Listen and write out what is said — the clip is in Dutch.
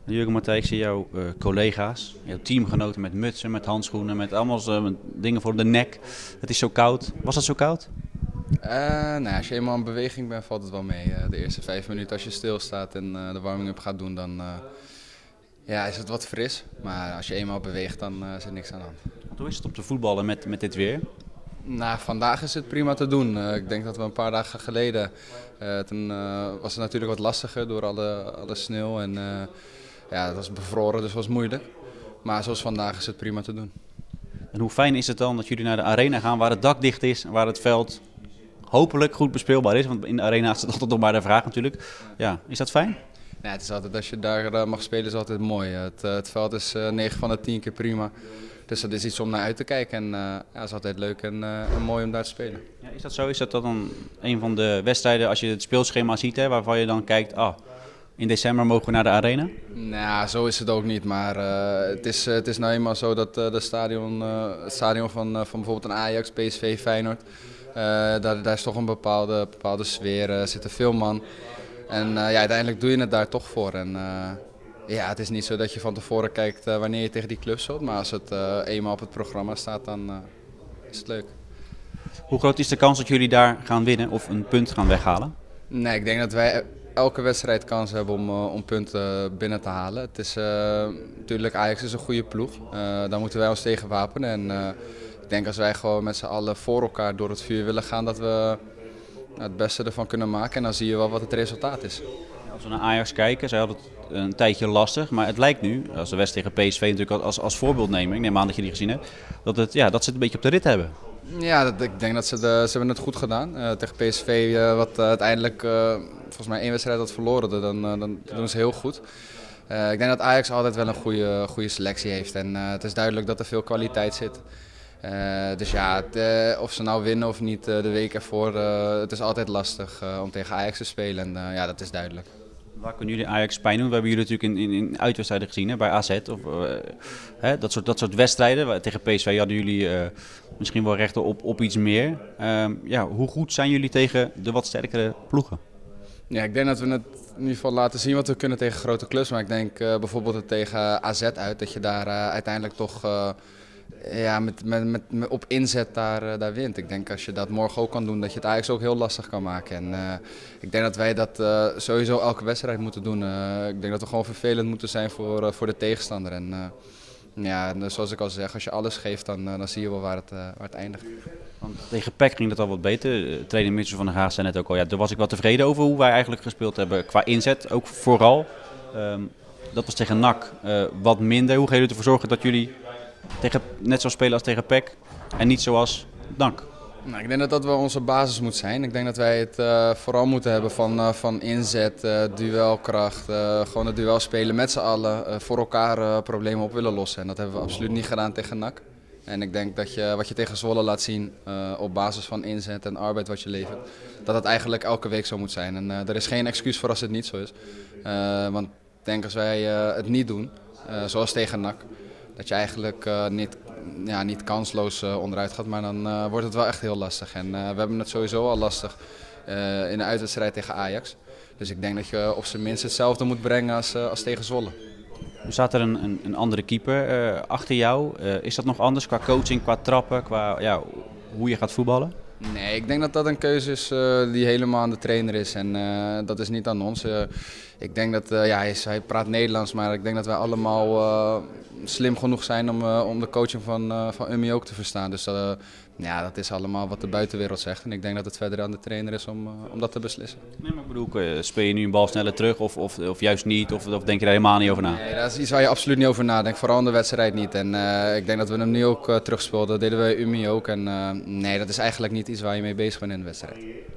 Jurgen Matthij, ik zie jouw collega's, jouw teamgenoten met mutsen, met handschoenen, met allemaal met dingen voor de nek. Het is zo koud. Was dat zo koud? Nou, als je eenmaal in beweging bent, valt het wel mee. De eerste 5 minuten als je stilstaat en de warming-up gaat doen, dan ja, is het wat fris. Maar als je eenmaal beweegt, dan is er niks aan de hand. Want hoe is het om te voetballen met dit weer? Nou, vandaag is het prima te doen. Ik denk dat we een paar dagen geleden, toen was het natuurlijk wat lastiger door alle sneeuw. En ja, het was bevroren, dus was moeilijk. Maar zoals vandaag is het prima te doen. En hoe fijn is het dan dat jullie naar de arena gaan waar het dak dicht is, waar het veld hopelijk goed bespeelbaar is? Want in de arena is het altijd nog maar de vraag natuurlijk. Ja, is dat fijn? Ja, het is altijd, als je daar mag spelen, is altijd mooi. Het veld is 9 van de 10 keer prima. Dus dat is iets om naar uit te kijken. En ja, het is altijd leuk en mooi om daar te spelen. Ja, is dat zo? Is dat dan een van de wedstrijden, als je het speelschema ziet, hè, waarvan je dan kijkt, in december mogen we naar de arena? Nou, zo is het ook niet. Maar het is nou eenmaal zo dat het stadion van bijvoorbeeld een Ajax, PSV, Feyenoord, daar is toch een bepaalde sfeer. Er zitten veel man. En ja, uiteindelijk doe je het daar toch voor. En ja, het is niet zo dat je van tevoren kijkt wanneer je tegen die club zult. Maar als het eenmaal op het programma staat, dan is het leuk. Hoe groot is de kans dat jullie daar gaan winnen of een punt gaan weghalen? Nee, ik denk dat wij elke wedstrijd kans hebben om punten binnen te halen. Het is natuurlijk, Ajax is een goede ploeg. Daar moeten wij ons tegen wapenen. En ik denk als wij gewoon met z'n allen voor elkaar door het vuur willen gaan, dat we het beste ervan kunnen maken. En dan zie je wel wat het resultaat is. Als we naar Ajax kijken, zij hadden het een tijdje lastig, maar het lijkt nu, als de wedstrijd tegen PSV natuurlijk als voorbeeld nemen, ik neem aan dat je die gezien hebt, dat ze het een beetje op de rit hebben. Ja, ik denk dat ze hebben het goed gedaan. Tegen PSV, wat uiteindelijk volgens mij 1 wedstrijd had verloren, dan doen ze heel goed. Ik denk dat Ajax altijd wel een goede selectie heeft en het is duidelijk dat er veel kwaliteit zit. Dus ja, of ze nou winnen of niet de week ervoor, het is altijd lastig om tegen Ajax te spelen en ja, dat is duidelijk. Waar kunnen jullie Ajax pijn doen? We hebben jullie natuurlijk in uitwedstrijden gezien, hè, bij AZ. Of, dat soort wedstrijden. Tegen PSV hadden jullie misschien wel recht op iets meer. Ja, hoe goed zijn jullie tegen de wat sterkere ploegen? Ja, ik denk dat we het in ieder geval laten zien wat we kunnen tegen grote clubs. Maar ik denk bijvoorbeeld het tegen AZ uit, dat je daar uiteindelijk toch ja, op inzet daar wint. Ik denk als je dat morgen ook kan doen, dat je het Ajax ook heel lastig kan maken. En ik denk dat wij dat sowieso elke wedstrijd moeten doen. Ik denk dat we gewoon vervelend moeten zijn voor de tegenstander. En ja, zoals ik al zeg, als je alles geeft, dan zie je wel waar het eindigt. Want tegen PEC ging dat al wat beter. Trainer Mitchell van der Haag zei net ook al, ja, daar was ik wel tevreden over hoe wij eigenlijk gespeeld hebben qua inzet, ook vooral. Dat was tegen NAC wat minder. Hoe gaan jullie ervoor zorgen dat jullie net zo spelen als tegen PEC en niet zoals NAC? Nou, ik denk dat dat wel onze basis moet zijn. Ik denk dat wij het vooral moeten hebben van inzet, duelkracht, gewoon het duel spelen met z'n allen, voor elkaar problemen op willen lossen. En dat hebben we absoluut niet gedaan tegen NAC. En ik denk dat wat je tegen Zwolle laat zien op basis van inzet en arbeid wat je levert, dat het eigenlijk elke week zo moet zijn. En er is geen excuus voor als het niet zo is. Want ik denk als wij het niet doen, zoals tegen NAC, dat je eigenlijk niet kansloos onderuit gaat, maar dan wordt het wel echt heel lastig. En we hebben het sowieso al lastig in de uitwedstrijd tegen Ajax. Dus ik denk dat je op zijn minst hetzelfde moet brengen als tegen Zwolle. Nu staat er een andere keeper achter jou. Is dat nog anders qua coaching, qua trappen, qua hoe je gaat voetballen? Nee, ik denk dat dat een keuze is die helemaal aan de trainer is en dat is niet aan ons. Ik denk dat, hij praat Nederlands, maar ik denk dat wij allemaal slim genoeg zijn om de coaching van Ummi ook te verstaan. Dus dat is allemaal wat de buitenwereld zegt en ik denk dat het verder aan de trainer is om dat te beslissen. Nee, maar ik bedoel, speel je nu een bal sneller terug of juist niet? Of denk je daar helemaal niet over na? Nee, dat is iets waar je absoluut niet over nadenkt, vooral in de wedstrijd niet. En ik denk dat we hem nu ook terugspeelden, dat deden we Ummi ook. En nee, dat is eigenlijk niet iets waar je mee bezig bent in de wedstrijd.